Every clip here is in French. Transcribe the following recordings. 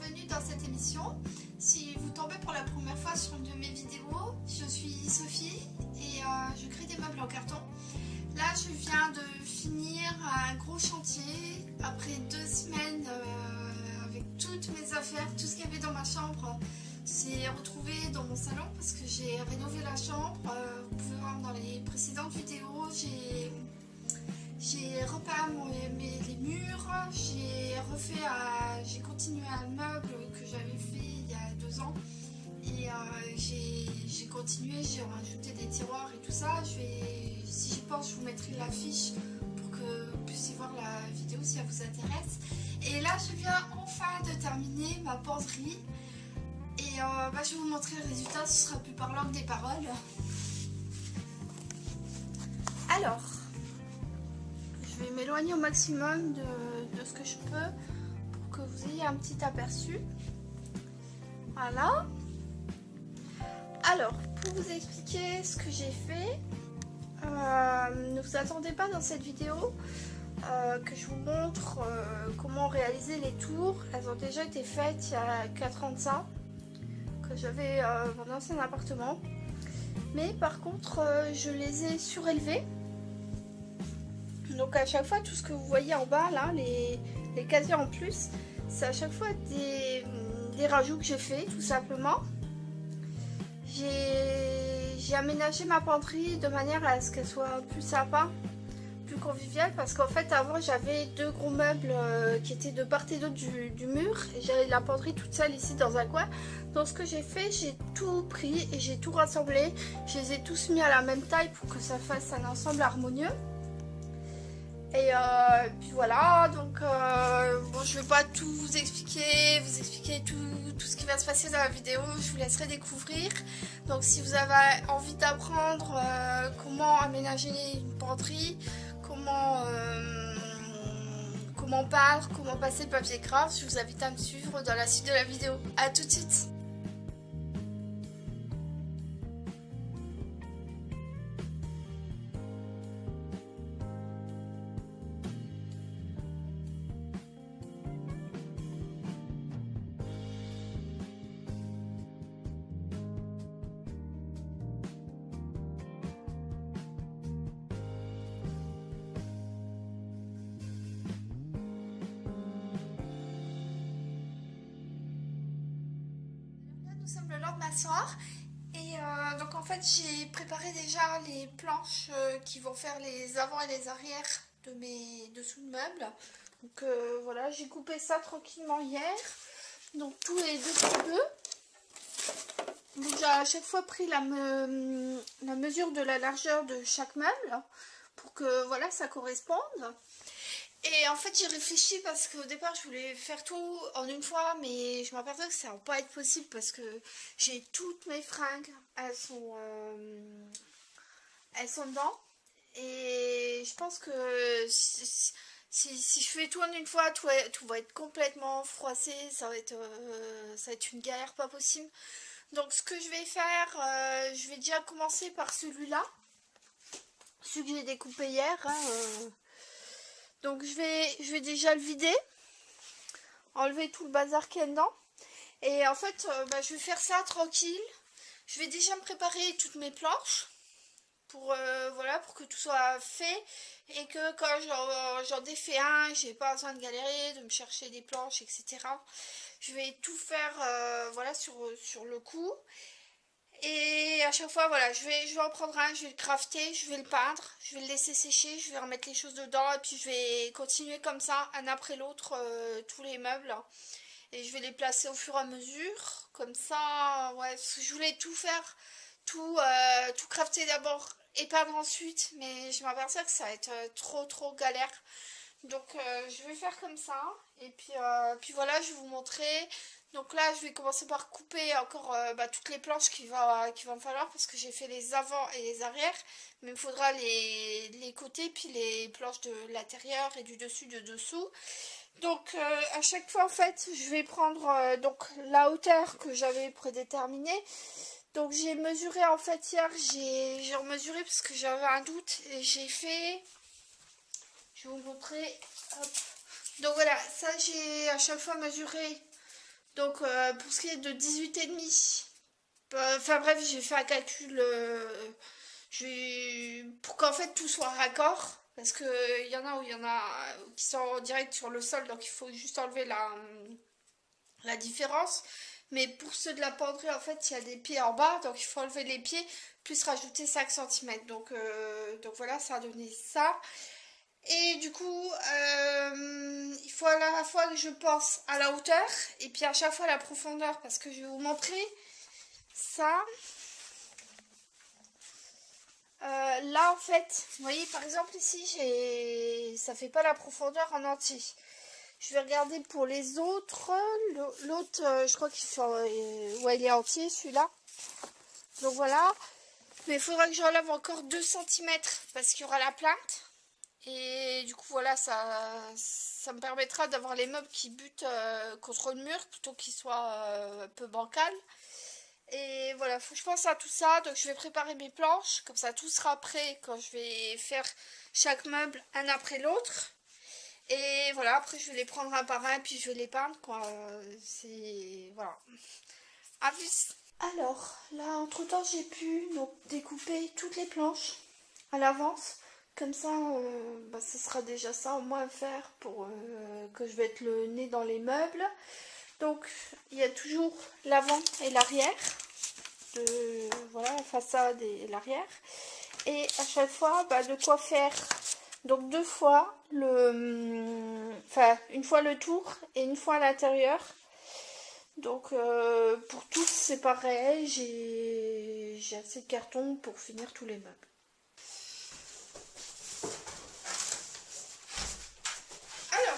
bienvenue dans cette émission. Si vous tombez pour la première fois sur une de mes vidéos, je suis Sophie et je crée des meubles en carton. Là, je viens de finir un gros chantier après 2 semaines avec toutes mes affaires, tout ce qu'il y avait dans ma chambre. C'est retrouvé dans mon salon parce que j'ai rénové la chambre. Vous pouvez voir dans les précédentes vidéos, j'ai repeint les murs, j'ai continué un meuble que j'avais fait il y a 2 ans et j'ai continué, j'ai rajouté des tiroirs et tout ça. Si j'y pense, je vous mettrai l'affiche pour que vous puissiez voir la vidéo si elle vous intéresse. Et là, je viens enfin de terminer ma penderie et je vais vous montrer le résultat, ce sera plus parlant que des paroles. Alors, je vais m'éloigner au maximum de ce que je peux pour que vous ayez un petit aperçu. Voilà. Alors, pour vous expliquer ce que j'ai fait, ne vous attendez pas dans cette vidéo que je vous montre comment réaliser les tours. Elles ont déjà été faites il y a 4 ans de ça, que j'avais mon ancien appartement. Mais par contre, je les ai surélevées. Donc à chaque fois, tout ce que vous voyez en bas, là, les casiers en plus, c'est à chaque fois des rajouts que j'ai fait, tout simplement. J'ai aménagé ma penderie de manière à ce qu'elle soit plus sympa, plus conviviale, parce qu'en fait, avant, j'avais 2 gros meubles qui étaient de part et d'autre du mur, et j'avais la penderie toute seule ici dans un coin. Donc ce que j'ai fait, j'ai tout pris et j'ai tout rassemblé. Je les ai tous mis à la même taille pour que ça fasse un ensemble harmonieux. Et puis voilà, donc bon, je vais pas tout vous expliquer tout ce qui va se passer dans la vidéo, je vous laisserai découvrir. Donc si vous avez envie d'apprendre comment aménager une penderie, comment peindre, comment passer le papier craft, je vous invite à me suivre dans la suite de la vidéo. A tout de suite. Nous sommes le lendemain soir et donc en fait j'ai préparé déjà les planches qui vont faire les avant et les arrières de mes dessous de meubles. Donc voilà, j'ai coupé ça tranquillement hier, donc tout est 2 sur 2. Donc j'ai à chaque fois pris la mesure de la largeur de chaque meuble pour que voilà ça corresponde. Et en fait j'ai réfléchi parce qu'au départ je voulais faire tout en une fois, mais je m'aperçois que ça va pas être possible parce que j'ai toutes mes fringues, elles sont dedans. Et je pense que si je fais tout en une fois, tout va être complètement froissé, ça va être une galère pas possible. Donc ce que je vais faire, je vais déjà commencer par celui-là, celui que j'ai découpé hier. Donc je vais déjà le vider, enlever tout le bazar qu'il y a dedans. Et en fait, je vais faire ça tranquille. Je vais déjà me préparer toutes mes planches pour, voilà, pour que tout soit fait. Et que quand j'en défais un, j'ai pas besoin de galérer, de me chercher des planches, etc. Je vais tout faire voilà, sur le coup. Et à chaque fois, voilà, je vais en prendre un, je vais le crafter, je vais le peindre, je vais le laisser sécher, je vais remettre les choses dedans et puis je vais continuer comme ça, un après l'autre, tous les meubles. Et je vais les placer au fur et à mesure, comme ça, ouais, parce que je voulais tout faire, tout crafter d'abord et peindre ensuite, mais je m'aperçois que ça va être trop galère. Donc je vais faire comme ça, et puis voilà, je vais vous montrer. Donc là, je vais commencer par couper encore toutes les planches qu'il va me falloir parce que j'ai fait les avant et les arrières. Mais il me faudra les côtés, puis les planches de l'intérieur et du dessus, de dessous. Donc à chaque fois, en fait, je vais prendre donc la hauteur que j'avais prédéterminée. Donc j'ai mesuré, en fait, hier, j'ai remesuré parce que j'avais un doute. Et j'ai fait, je vais vous montrer, hop. Donc voilà, ça j'ai à chaque fois mesuré Donc pour ce qui est de 18,5, enfin bref, j'ai fait un calcul pour qu'en fait tout soit raccord. Parce qu'il y en a où il y en a qui sont en direct sur le sol, donc il faut juste enlever la différence. Mais pour ceux de la penderie, en fait, il y a des pieds en bas, donc il faut enlever les pieds, plus rajouter 5 cm. Donc voilà, ça a donné ça. Et du coup, il faut à la fois que je pense à la hauteur, et puis à chaque fois à la profondeur, parce que je vais vous montrer ça. Là, en fait, vous voyez, par exemple, ici, ça fait pas la profondeur en entier. Je vais regarder pour les autres. L'autre, je crois qu'il fait, ouais, il est entier, celui-là. Donc voilà. Mais il faudra que j'enlève encore 2 cm parce qu'il y aura la plainte. Et du coup, voilà, ça me permettra d'avoir les meubles qui butent contre le mur plutôt qu'ils soient un peu bancals. Et voilà, faut que je pense à tout ça. Donc je vais préparer mes planches. Comme ça, tout sera prêt quand je vais faire chaque meuble un après l'autre. Et voilà, après je vais les prendre un par un, puis je vais les peindre, quoi. C'est... Voilà. À plus. Alors, là, entre-temps, j'ai pu donc découper toutes les planches à l'avance. Comme ça, ce sera déjà ça au moins à faire pour que je mette le nez dans les meubles. Donc, il y a toujours l'avant et l'arrière. Voilà, la façade et l'arrière. Et à chaque fois, de quoi faire... Donc 2 fois une fois le tour et une fois à l'intérieur. Donc pour tous c'est pareil, j'ai assez de carton pour finir tous les meubles. Alors,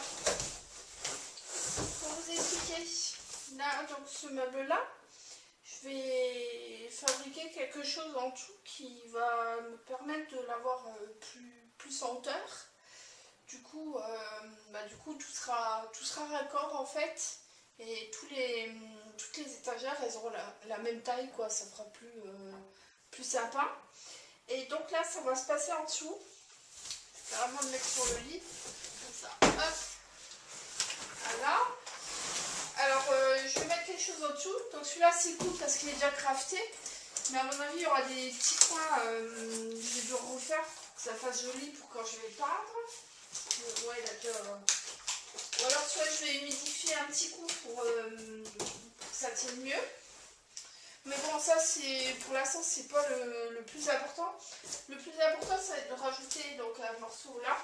pour vous expliquer, là donc ce meuble là, je vais fabriquer quelque chose en dessous qui va me permettre de l'avoir plus en hauteur. Du coup, tout sera raccord en fait, et toutes les étagères elles auront la même taille, quoi. Ça fera plus sympa. Et donc là, ça va se passer en dessous. Je vais vraiment le mettre sur le lit, comme ça. Hop, voilà. Alors, je vais mettre quelque chose en dessous. Donc celui-là c'est cool parce qu'il est déjà crafté, mais à mon avis il y aura des petits coins. Je vais devoir refaire pour que ça fasse joli pour quand je vais peindre. Ouais, d'accord. Ou alors soit je vais humidifier un petit coup pour que ça tienne mieux. Mais bon, ça c'est pour l'instant c'est pas le plus important. Le plus important ça va être de rajouter donc un morceau là.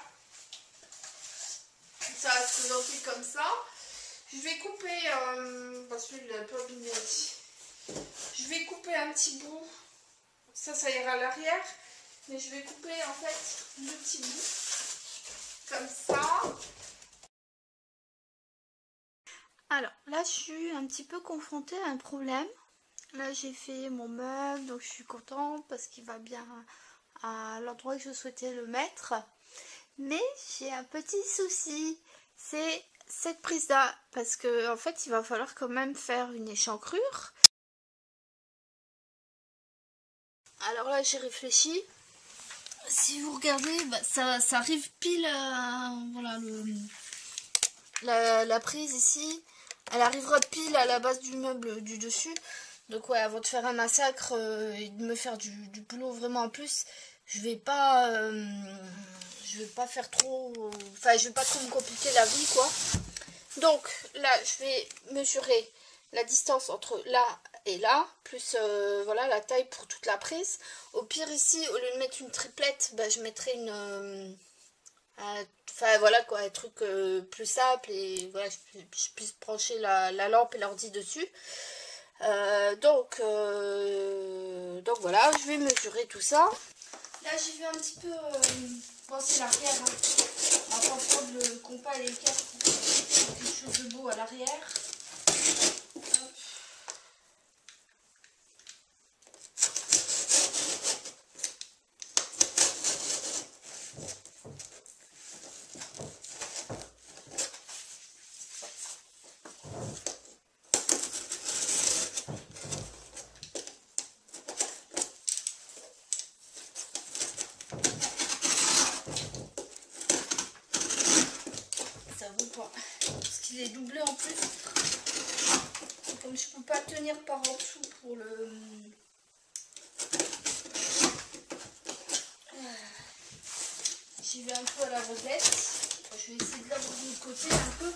Ça va se présenter comme ça. Je vais couper, parce qu'il est un peu abîmé. Je vais couper un petit bout. Ça ira à l'arrière. Mais je vais couper en fait le petit bout. Comme ça. Alors là je suis un petit peu confrontée à un problème. Là j'ai fait mon meuble, donc je suis contente parce qu'il va bien à l'endroit que je souhaitais le mettre. Mais j'ai un petit souci, c'est cette prise là, parce que en fait il va falloir quand même faire une échancrure. Alors là j'ai réfléchi. Si vous regardez, ça arrive pile voilà, la prise ici, elle arrivera pile à la base du meuble du dessus. Donc ouais, avant de faire un massacre et de me faire du boulot vraiment en plus, je vais pas faire trop, enfin je vais pas trop me compliquer la vie, quoi. Donc là je vais mesurer la distance entre là et là, plus voilà la taille pour toute la prise. Au pire ici, au lieu de mettre une triplette, je mettrai une enfin voilà quoi, un truc plus simple, et voilà, je puisse brancher la lampe et l'ordi dessus. Donc voilà, je vais mesurer tout ça. Là j'y vais un petit peu penser l'arrière, hein. On va prendre le compas et les câbles pour faire quelque chose de beau à l'arrière. Ça vaut pas, parce qu'il est doublé en plus. comme je peux pas tenir par en dessous pour le... J'y vais un peu à la reglette. Je vais essayer de l'avoir de l'autre côté un peu.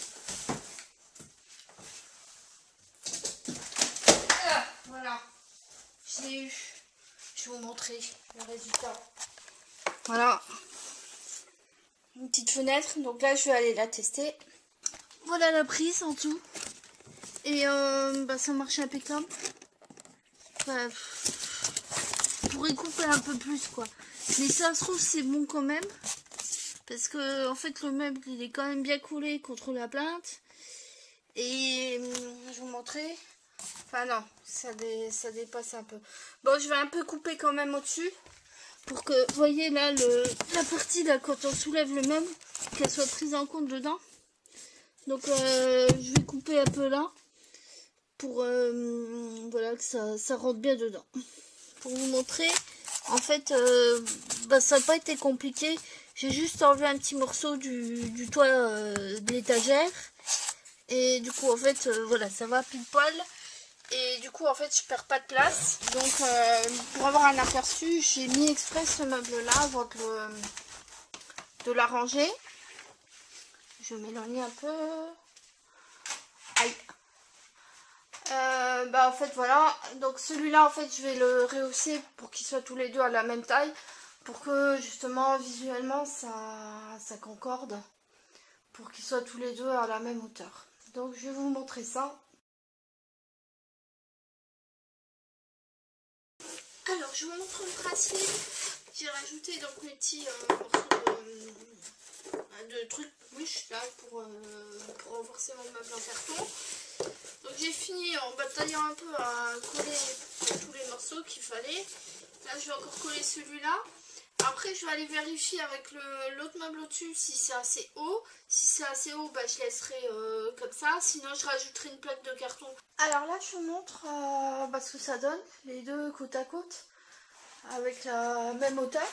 Ah, voilà. Je l'ai eu. Je vais vous montrer le résultat. Voilà. Une petite fenêtre. Donc là, je vais aller la tester. Voilà la prise en dessous. Et ça marche impeccable. Enfin, je pourrais couper un peu plus quoi. Mais ça se trouve c'est bon quand même. Parce que en fait le meuble il est quand même bien collé contre la plainte. Et je vais vous montrer. Enfin non, ça dépasse un peu. Bon, je vais un peu couper quand même au-dessus. Pour que, vous voyez là, la partie là, quand on soulève le meuble, qu'elle soit prise en compte dedans. Donc je vais couper un peu là. Pour voilà, que ça rentre bien dedans. Pour vous montrer, en fait, ça n'a pas été compliqué. J'ai juste enlevé un petit morceau du toit de l'étagère. Et du coup, en fait, voilà, ça va pile poil. Et du coup, en fait, je perds pas de place. Donc, pour avoir un aperçu, j'ai mis exprès ce meuble-là avant de l'arranger. Je vais m'éloigner un peu. Aïe. En fait, voilà. Donc, celui-là, en fait, je vais le rehausser pour qu'ils soient tous les deux à la même taille. Pour que, justement, visuellement, ça concorde. Pour qu'ils soient tous les deux à la même hauteur. Donc, je vais vous montrer ça. Alors, je vous montre le principe. J'ai rajouté donc mes petits morceaux de trucs mouches là pour renforcer mon meuble en carton. Donc j'ai fini en bataillant un peu à coller tous les morceaux qu'il fallait. Là, je vais encore coller celui-là. Après, je vais aller vérifier avec l'autre meuble au-dessus si c'est assez haut. Si c'est assez haut, je laisserai comme ça. Sinon, je rajouterai une plaque de carton. Alors là, je vous montre ce que ça donne, les deux côte à côte, avec la même hauteur.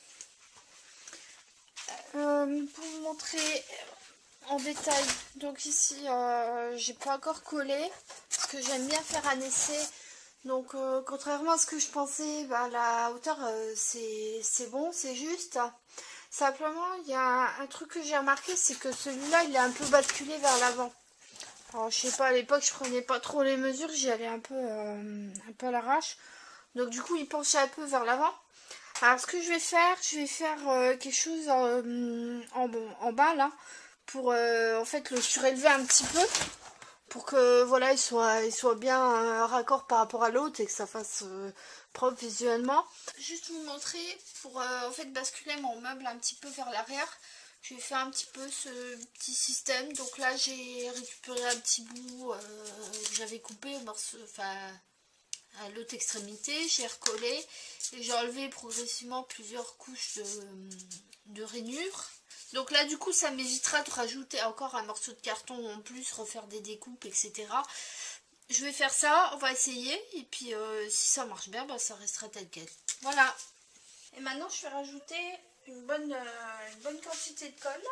Pour vous montrer en détail, donc ici, j'ai pas encore collé, parce que j'aime bien faire un essai. Donc contrairement à ce que je pensais, la hauteur c'est bon, c'est juste. Simplement il y a un truc que j'ai remarqué, c'est que celui-là il est un peu basculé vers l'avant. Alors je sais pas, à l'époque je prenais pas trop les mesures, j'y allais un peu à l'arrache. Donc du coup il penchait un peu vers l'avant. Alors ce que je vais faire quelque chose en bas là, pour en fait le surélever un petit peu. Pour que voilà, il soit bien raccord par rapport à l'autre et que ça fasse propre visuellement. Juste vous montrer pour en fait basculer mon meuble un petit peu vers l'arrière. Je vais faire un petit peu ce petit système. Donc là j'ai récupéré un petit bout que j'avais coupé au morceau, à l'autre extrémité. J'ai recollé et j'ai enlevé progressivement plusieurs couches de rainures. Donc là du coup ça m'évitera de rajouter encore un morceau de carton en plus, refaire des découpes, etc. Je vais faire ça, on va essayer. Et puis si ça marche bien, ça restera tel quel. Voilà. Et maintenant je vais rajouter une bonne quantité de colle.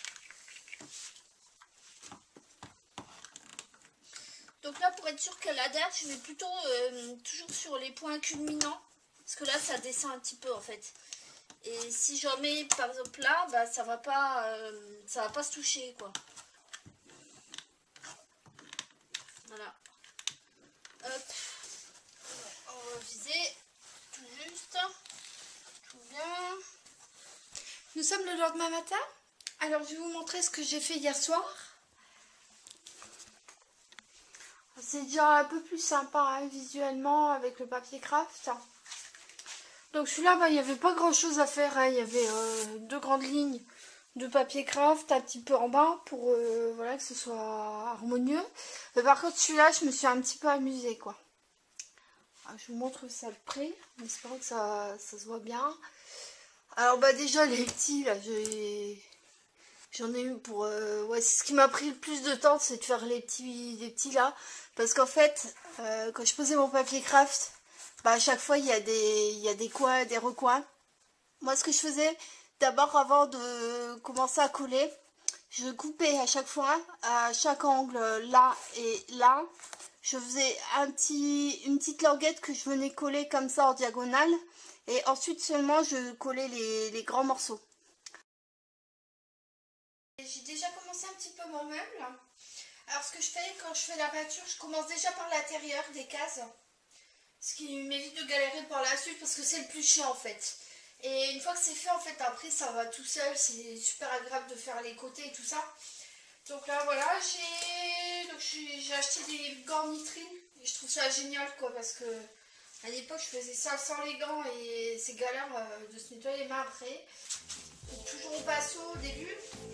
Donc là pour être sûr qu'elle adhère, je vais plutôt toujours sur les points culminants. Parce que là ça descend un petit peu en fait. Et si j'en mets par exemple là, ça va pas se toucher quoi. Voilà. Hop. On va viser tout juste. Tout bien. Nous sommes le lendemain matin. Alors je vais vous montrer ce que j'ai fait hier soir. C'est déjà un peu plus sympa visuellement avec le papier craft. Donc celui-là, il n'y avait pas grand chose à faire. Il y avait deux grandes lignes de papier craft un petit peu en bas pour voilà, que ce soit harmonieux. Mais par contre celui-là, je me suis un petit peu amusée quoi. Alors, je vous montre ça de près, en espérant que ça se voit bien. Alors déjà les petits là, j'en ai eu pour... ouais, c'est ce qui m'a pris le plus de temps, c'est de faire les petits là. Parce qu'en fait, quand je posais mon papier craft, à chaque fois il y a des coins, des recoins. Moi ce que je faisais, d'abord avant de commencer à coller, je coupais à chaque fois, à chaque angle, là et là. Je faisais une petite languette que je venais coller comme ça en diagonale. Et ensuite seulement je collais les grands morceaux. J'ai déjà commencé un petit peu mon meuble. Alors ce que je fais quand je fais la peinture, je commence déjà par l'intérieur des cases. Ce qui m'évite de galérer par la suite parce que c'est le plus chiant en fait. Et une fois que c'est fait, en fait, après ça va tout seul. C'est super agréable de faire les côtés et tout ça. Donc là voilà, j'ai acheté des gants nitrine. Et je trouve ça génial quoi parce que à l'époque je faisais ça sans les gants et c'est galère de se nettoyer les mains après. Donc, toujours au pinceau au début.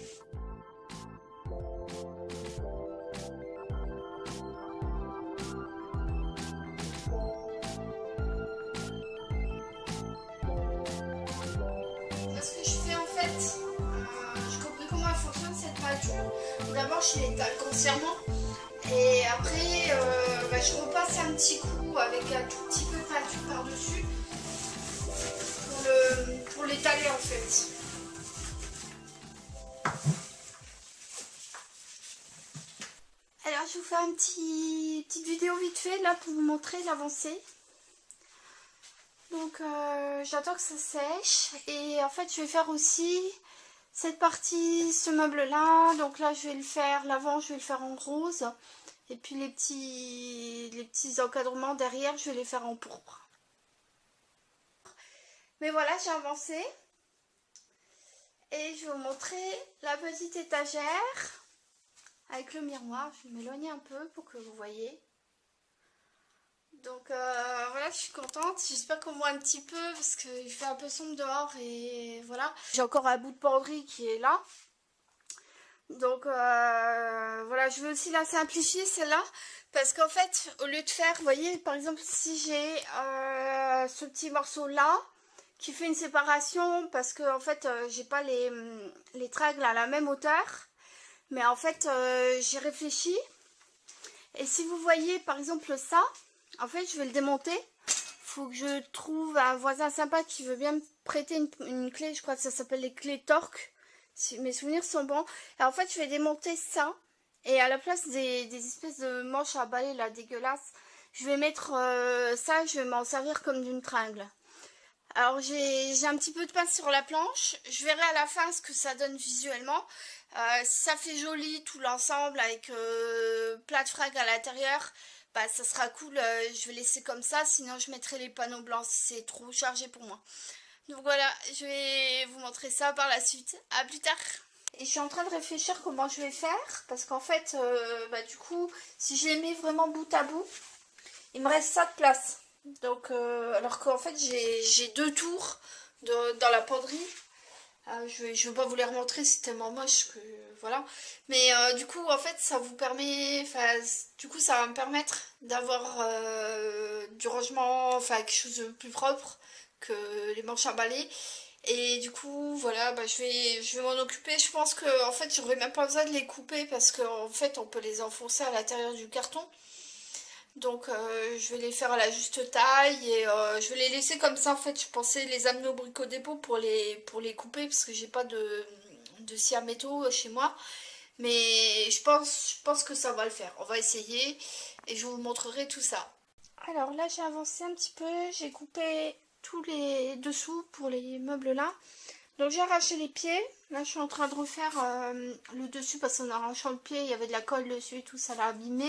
Ce que je fais en fait, j'ai compris comment elle fonctionne cette peinture. D'abord je l'étale grossièrement et après je repasse un petit coup avec un tout petit peu de peinture par-dessus pour l'étaler en fait. Alors je vous fais une petite vidéo vite fait là pour vous montrer l'avancée. Donc j'attends que ça sèche et en fait je vais faire aussi cette partie, ce meuble là. Donc là je vais le faire, l'avant je vais le faire en rose et puis les petits encadrements derrière je vais les faire en pourpre. Mais voilà, j'ai avancé et je vais vous montrer la petite étagère avec le miroir. Je vais m'éloigner un peu pour que vous voyez. Donc voilà, je suis contente. J'espère qu'on voit un petit peu parce qu'il fait un peu sombre dehors et voilà. J'ai encore un bout de penderie qui est là. Donc voilà, je veux aussi la simplifier celle-là parce qu'en fait, au lieu de faire, vous voyez, par exemple, si j'ai ce petit morceau là qui fait une séparation parce que en fait, j'ai pas les tringles à la même hauteur, mais en fait, j'ai réfléchi. Et si vous voyez par exemple ça, en fait je vais le démonter. Faut que je trouve un voisin sympa qui veut bien me prêter une clé. Je crois que ça s'appelle les clés torque. Si mes souvenirs sont bons. Et en fait je vais démonter ça. Et à la place des espèces de manches à balai là dégueulasses, je vais mettre ça. Je vais m'en servir comme d'une tringle. Alors j'ai un petit peu de pince sur la planche. Je verrai à la fin ce que ça donne visuellement. Si ça fait joli tout l'ensemble avec plat de fringues à l'intérieur, bah ça sera cool. Je vais laisser comme ça, sinon je mettrai les panneaux blancs si c'est trop chargé pour moi. Donc voilà, je vais vous montrer ça par la suite. À plus tard. Et je suis en train de réfléchir comment je vais faire, parce qu'en fait, du coup, si je les mets vraiment bout à bout, il me reste ça de place. Donc, alors qu'en fait, j'ai 2 tours dans la penderie. Je vais pas vous les remontrer, c'est tellement moche que voilà. Mais du coup, en fait, ça vous permet, enfin, du coup, ça va me permettre d'avoir du rangement, enfin, quelque chose de plus propre que les manches à balai. Et du coup, voilà, je vais m'en occuper. Je pense que en fait, j'aurais même pas besoin de les couper parce qu'en fait, on peut les enfoncer à l'intérieur du carton. Donc je vais les faire à la juste taille et je vais les laisser comme ça. En fait je pensais les amener au Brico Dépôt pour les couper parce que j'ai pas de scie à métaux chez moi. Mais je pense que ça va le faire. On va essayer et je vous montrerai tout ça. Alors là j'ai avancé un petit peu. J'ai coupé tous les dessous pour les meubles là. Donc j'ai arraché les pieds. Là je suis en train de refaire le dessus parce qu'en arrachant le pied il y avait de la colle dessus et tout, ça l'a abîmé.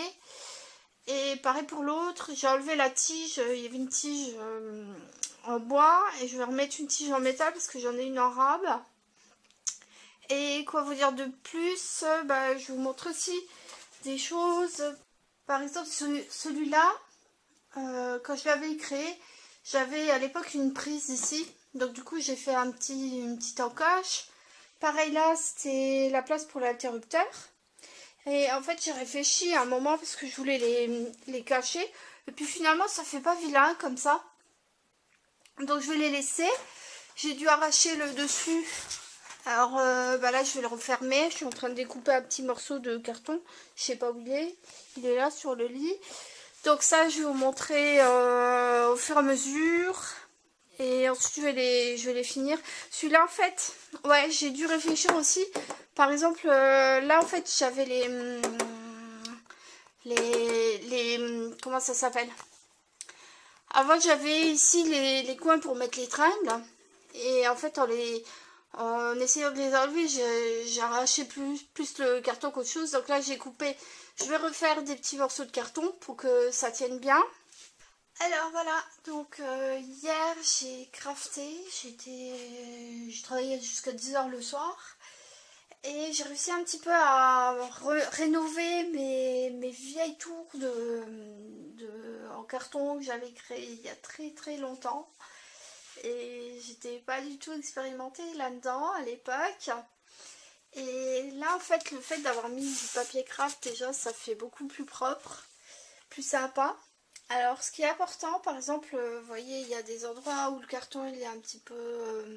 Et pareil pour l'autre, j'ai enlevé la tige, il y avait une tige en bois et je vais remettre une tige en métal parce que j'en ai une en rab. Et quoi vous dire de plus, je vous montre aussi des choses. Par exemple celui-là, quand je l'avais créé, j'avais à l'époque une prise ici. Donc du coup j'ai fait une petite encoche. Pareil là, c'était la place pour l'interrupteur. Et en fait j'ai réfléchi à un moment parce que je voulais les cacher. Et puis finalement ça fait pas vilain comme ça. Donc je vais les laisser. J'ai dû arracher le dessus. Alors là je vais le refermer. Je suis en train de découper un petit morceau de carton. Je sais pas où il est. Il est là sur le lit. Donc ça je vais vous montrer au fur et à mesure. Et ensuite je vais les finir. Celui-là en fait, ouais, j'ai dû réfléchir aussi. Par exemple, là en fait j'avais comment ça s'appelle? Avant j'avais ici les coins pour mettre les tringles. Et en fait en essayant de les enlever, j'ai arraché plus le carton qu'autre chose. Donc là j'ai coupé. Je vais refaire des petits morceaux de carton pour que ça tienne bien. Alors voilà, donc hier j'ai crafté, j'ai travaillé jusqu'à 10 h le soir et j'ai réussi un petit peu à rénover mes vieilles tours en carton que j'avais créé il y a très longtemps et j'étais pas du tout expérimentée là-dedans à l'époque. Et là en fait le fait d'avoir mis du papier craft déjà ça fait beaucoup plus propre, plus sympa. Alors ce qui est important, par exemple, vous voyez, il y a des endroits où le carton il est un petit peu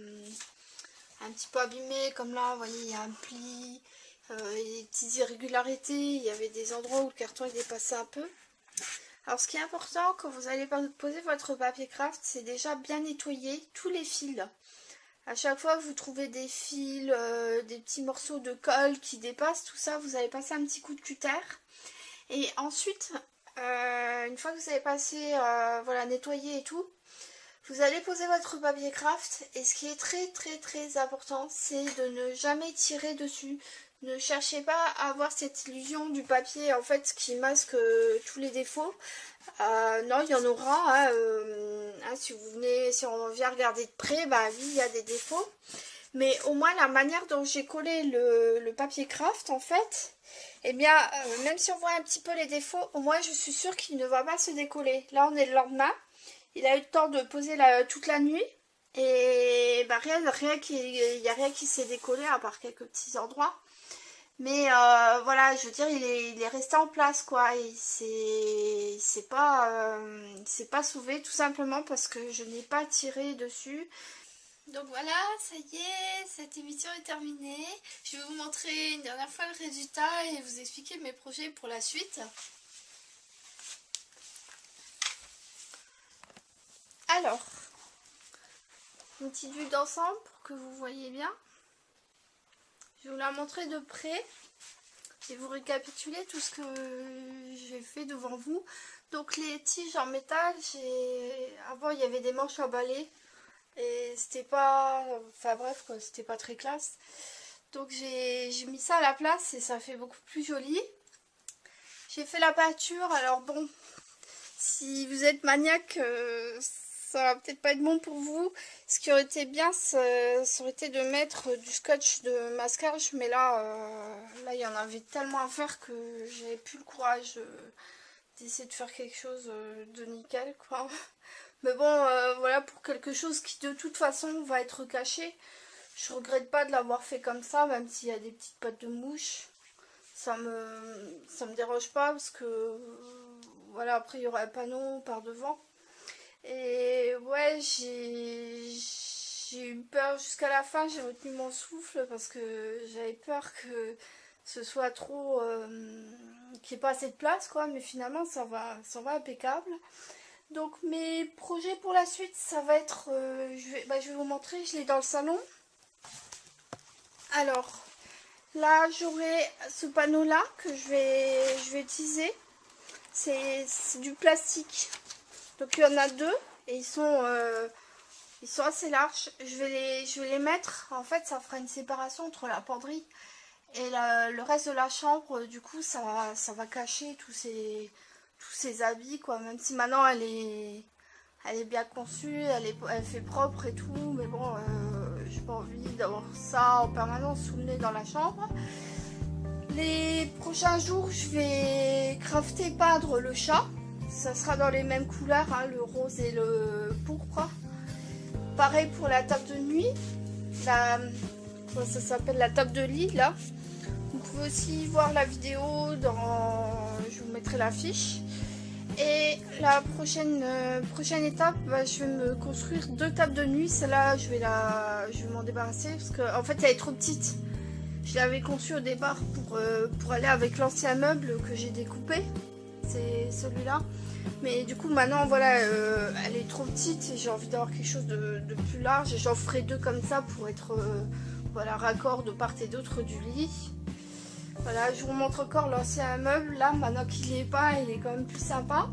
abîmé, comme là, vous voyez, il y a un pli, des petites irrégularités, il y avait des endroits où le carton il dépassait un peu. Alors ce qui est important quand vous allez poser votre papier craft, c'est déjà bien nettoyer tous les fils. À chaque fois que vous trouvez des fils, des petits morceaux de colle qui dépassent, tout ça, vous allez passer un petit coup de cutter. Et ensuite, une fois que vous avez passé, voilà, nettoyé et tout, vous allez poser votre papier craft. Et ce qui est très important, c'est de ne jamais tirer dessus. Ne cherchez pas à avoir cette illusion du papier en fait qui masque tous les défauts. Non, il y en aura. Si on vient regarder de près, bah oui, il y a des défauts. Mais au moins la manière dont j'ai collé le papier craft en fait, eh bien même si on voit un petit peu les défauts, au moins je suis sûre qu'il ne va pas se décoller. Là on est le lendemain, il a eu le temps de poser toute la nuit et bah, il n'y a rien qui s'est décollé à part quelques petits endroits. Mais voilà, je veux dire, il est resté en place quoi, et il s'est pas sauvé tout simplement parce que je n'ai pas tiré dessus. Donc voilà, ça y est, cette émission est terminée. Je vais vous montrer une dernière fois le résultat et vous expliquer mes projets pour la suite. Alors, une petite vue d'ensemble pour que vous voyez bien. Je vais vous la montrer de près et vous récapituler tout ce que j'ai fait devant vous. Donc les tiges en métal, avant il y avait des manches à balai. Et c'était pas... Enfin bref, quoi, c'était pas très classe. Donc j'ai mis ça à la place et ça fait beaucoup plus joli. J'ai fait la peinture. Alors bon, si vous êtes maniaque, ça va peut-être pas être bon pour vous. Ce qui aurait été bien, ça aurait été de mettre du scotch de masquage. Mais là, il y en avait tellement à faire que j'avais plus le courage d'essayer de faire quelque chose de nickel, quoi. Mais bon, voilà, pour quelque chose qui de toute façon va être caché. Je regrette pas de l'avoir fait comme ça, même s'il y a des petites pattes de mouche. Ça me dérange pas parce que, voilà, après il y aura un panneau par devant. Et ouais, j'ai eu peur jusqu'à la fin, j'ai retenu mon souffle parce que j'avais peur que ce soit trop... qu'il n'y ait pas assez de place, quoi. Mais finalement, ça va impeccable. Donc mes projets pour la suite, ça va être, je vais vous montrer, je l'ai dans le salon. Alors là j'aurai ce panneau là que je vais utiliser. C'est du plastique. Donc il y en a deux et ils sont assez larges. Je vais les mettre, en fait ça fera une séparation entre la penderie et le reste de la chambre. Du coup ça va cacher tous ces habits quoi, même si maintenant elle est bien conçue, elle fait propre et tout, mais bon j'ai pas envie d'avoir ça en permanence sous le nez dans la chambre. Les prochains jours je vais crafter, peindre le chat, ça sera dans les mêmes couleurs, hein, le rose et le pourpre. Pareil pour la table de nuit, ça s'appelle la table de lit là. Vous pouvez aussi voir la vidéo je vous mettrai l'affiche. Et la prochaine étape, je vais me construire 2 tables de nuit. Celle-là, je vais m'en débarrasser parce qu'en fait, elle est trop petite. Je l'avais conçue au départ pour aller avec l'ancien meuble que j'ai découpé. C'est celui-là. Mais du coup maintenant voilà, elle est trop petite et j'ai envie d'avoir quelque chose de plus large. Et j'en ferai 2 comme ça pour être voilà, raccord de part et d'autre du lit. Voilà, je vous montre encore l'ancien meuble. Là maintenant qu'il n'y est pas, il est quand même plus sympa.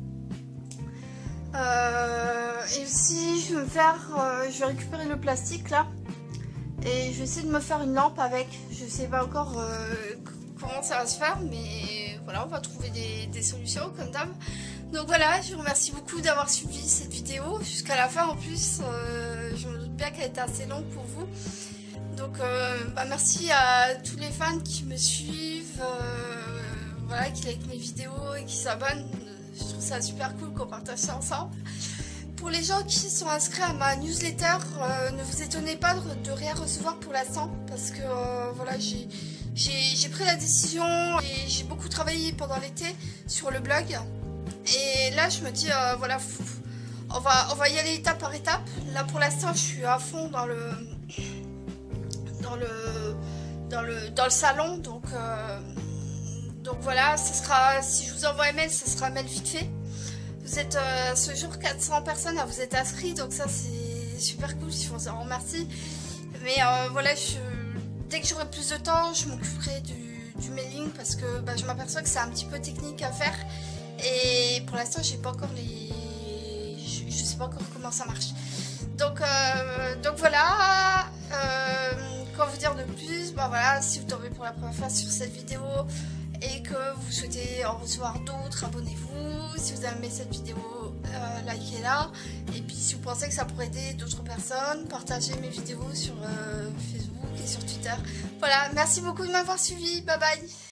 Et aussi je vais me faire, je vais récupérer le plastique là. Et je vais essayer de me faire une lampe avec. Je sais pas encore comment ça va se faire, mais voilà, on va trouver des solutions comme d'hab. Donc voilà, je vous remercie beaucoup d'avoir suivi cette vidéo jusqu'à la fin. En plus, je me doute bien qu'elle était assez longue pour vous. Donc merci à tous les fans qui me suivent, voilà, qui likent mes vidéos et qui s'abonnent. Je trouve ça super cool qu'on partage ça ensemble. Pour les gens qui sont inscrits à ma newsletter, ne vous étonnez pas de rien recevoir pour l'instant, parce que voilà, j'ai pris la décision et j'ai beaucoup travaillé pendant l'été sur le blog. Et là je me dis voilà, on va y aller étape par étape. Là pour l'instant je suis à fond dans le salon, donc voilà, ce sera, si je vous envoie un mail, ce sera un mail vite fait. Vous êtes ce jour 400 personnes à vous être inscrits, donc ça c'est super cool, je vous en remercie. Mais voilà, dès que j'aurai plus de temps, je m'occuperai du mailing, parce que je m'aperçois que c'est un petit peu technique à faire. Et pour l'instant, j'ai pas encore je sais pas encore comment ça marche. Donc voilà. Quoi vous dire de plus? Voilà, si vous tombez pour la première fois sur cette vidéo et que vous souhaitez en recevoir d'autres, abonnez-vous. Si vous avez aimé cette vidéo, likez-la. Et puis si vous pensez que ça pourrait aider d'autres personnes, partagez mes vidéos sur Facebook et sur Twitter. Voilà, merci beaucoup de m'avoir suivi. Bye bye.